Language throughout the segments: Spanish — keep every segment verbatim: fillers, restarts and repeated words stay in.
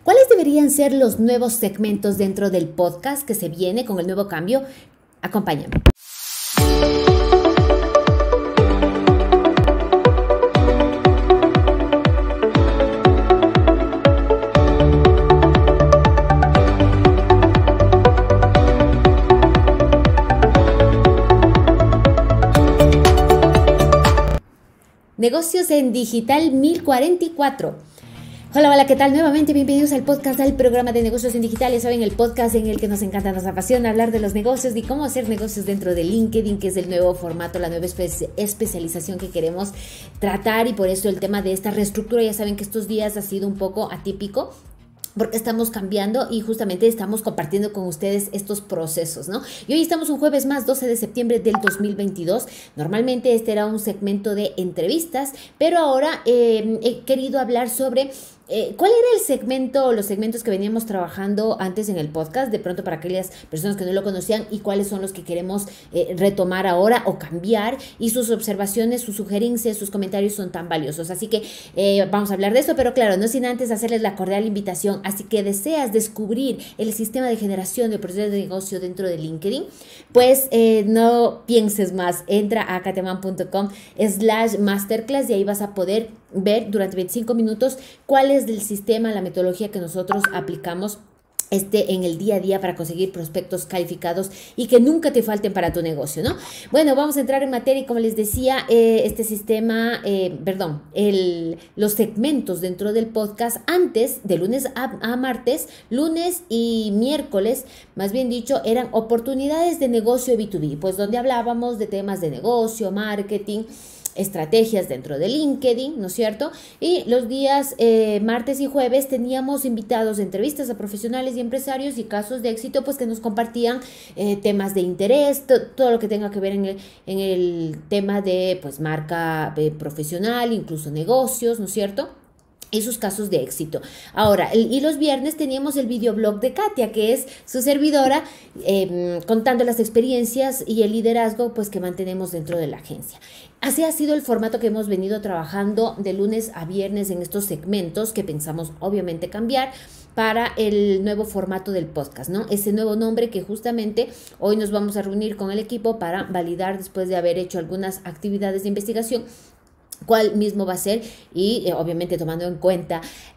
¿Cuáles deberían ser los nuevos segmentos dentro del podcast que se viene con el nuevo cambio? Acompáñame. Negocios en Digital mil cuarenta y cuatro. Hola, hola, ¿qué tal? Nuevamente bienvenidos al podcast del programa de negocios en digital. Ya saben, el podcast en el que nos encanta, nos apasiona hablar de los negocios y cómo hacer negocios dentro de LinkedIn, que es el nuevo formato, la nueva espe- especialización que queremos tratar, y por eso el tema de esta reestructura. Ya saben que estos días ha sido un poco atípico, porque estamos cambiando y justamente estamos compartiendo con ustedes estos procesos, ¿no? Y hoy estamos un jueves más, doce de septiembre del dos mil veintidós. Normalmente este era un segmento de entrevistas, pero ahora eh, he querido hablar sobre Eh, ¿cuál era el segmento o los segmentos que veníamos trabajando antes en el podcast? De pronto, para aquellas personas que no lo conocían, y cuáles son los que queremos eh, retomar ahora o cambiar, y sus observaciones, sus sugerencias, sus comentarios son tan valiosos. Así que eh, vamos a hablar de eso, pero claro, no sin antes hacerles la cordial invitación. Así que deseas descubrir el sistema de generación de oportunidades de negocio dentro de LinkedIn, pues eh, no pienses más, entra a cateman.com slash masterclass y ahí vas a poder ver durante veinticinco minutos cuál es el sistema, la metodología que nosotros aplicamos este en el día a día para conseguir prospectos calificados y que nunca te falten para tu negocio, ¿no? Bueno, vamos a entrar en materia y, como les decía, eh, este sistema, eh, perdón, el, los segmentos dentro del podcast antes, de lunes a, a martes, lunes y miércoles, más bien dicho, eran oportunidades de negocio B dos B, pues donde hablábamos de temas de negocio, marketing, estrategias dentro de LinkedIn, ¿no es cierto? Y los días eh, martes y jueves teníamos invitados de entrevistas a profesionales y empresarios y casos de éxito, pues que nos compartían eh, temas de interés, to- todo lo que tenga que ver en el, en el tema de pues marca eh, profesional, incluso negocios, ¿no es cierto?, y sus casos de éxito. Ahora, el, y los viernes teníamos el videoblog de Katia, que es su servidora, eh, contando las experiencias y el liderazgo pues que mantenemos dentro de la agencia. Así ha sido el formato que hemos venido trabajando de lunes a viernes en estos segmentos, que pensamos obviamente cambiar para el nuevo formato del podcast, ¿no? Ese nuevo nombre que justamente hoy nos vamos a reunir con el equipo para validar, después de haber hecho algunas actividades de investigación, cuál mismo va a ser, y eh, obviamente tomando en cuenta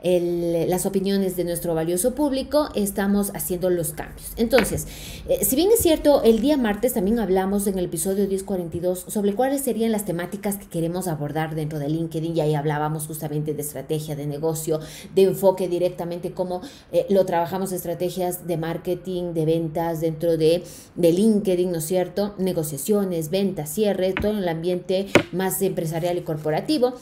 el, las opiniones de nuestro valioso público, estamos haciendo los cambios. Entonces, eh, si bien es cierto, el día martes también hablamos en el episodio diez cuarenta y dos sobre cuáles serían las temáticas que queremos abordar dentro de LinkedIn, y ahí hablábamos justamente de estrategia de negocio, de enfoque directamente, cómo eh, lo trabajamos, estrategias de marketing, de ventas dentro de, de LinkedIn, ¿no es cierto? Negociaciones, ventas, cierre, todo en el ambiente más empresarial y corporativo.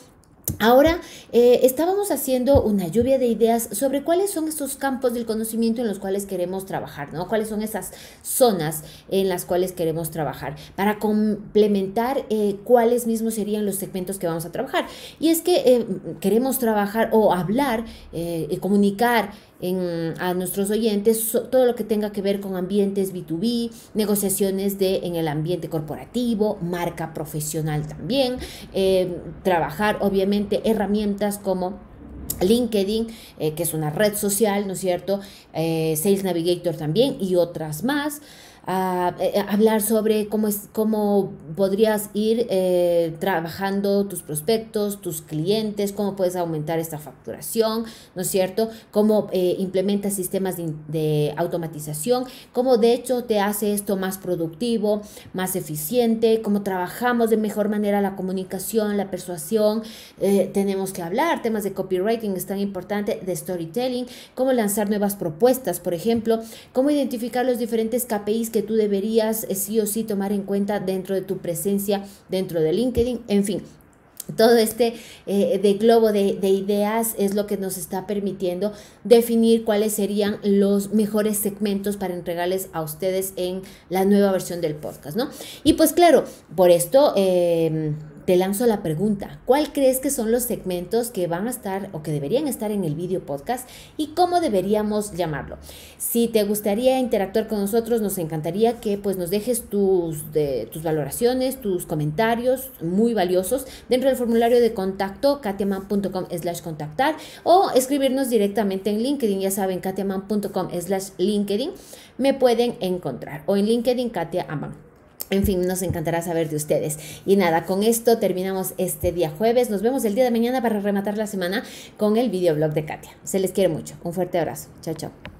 Ahora eh, estábamos haciendo una lluvia de ideas sobre cuáles son estos campos del conocimiento en los cuales queremos trabajar, ¿no? Cuáles son esas zonas en las cuales queremos trabajar para complementar eh, cuáles mismos serían los segmentos que vamos a trabajar. Y es que eh, queremos trabajar o hablar eh, y comunicar En, a nuestros oyentes so, todo lo que tenga que ver con ambientes B dos B, negociaciones de, en el ambiente corporativo, marca profesional también, eh, trabajar obviamente herramientas como LinkedIn, eh, que es una red social, ¿no es cierto? Eh, Sales Navigator también, y otras más. A, a hablar sobre cómo, es, cómo podrías ir eh, trabajando tus prospectos, tus clientes, cómo puedes aumentar esta facturación, ¿no es cierto? Cómo eh, implementas sistemas de, de automatización, cómo de hecho te hace esto más productivo, más eficiente, cómo trabajamos de mejor manera la comunicación, la persuasión. Eh, tenemos que hablar temas de copywriting, es tan importante, de storytelling, cómo lanzar nuevas propuestas, por ejemplo, cómo identificar los diferentes K P Is que tú deberías eh, sí o sí tomar en cuenta dentro de tu presencia dentro de LinkedIn. En fin, todo este eh, de globo de, de ideas es lo que nos está permitiendo definir cuáles serían los mejores segmentos para entregarles a ustedes en la nueva versión del podcast, ¿no? Y pues claro, por esto eh, te lanzo la pregunta, ¿cuál crees que son los segmentos que van a estar o que deberían estar en el video podcast y cómo deberíamos llamarlo? Si te gustaría interactuar con nosotros, nos encantaría que pues nos dejes tus, de, tus valoraciones, tus comentarios muy valiosos dentro del formulario de contacto katiaman.com slash contactar o escribirnos directamente en LinkedIn. Ya saben, katiaman.com slash LinkedIn me pueden encontrar o en LinkedIn Katia Aman. En fin, nos encantará saber de ustedes. Y nada, con esto terminamos este día jueves. Nos vemos el día de mañana para rematar la semana con el videoblog de Katia. Se les quiere mucho. Un fuerte abrazo. Chao, chao.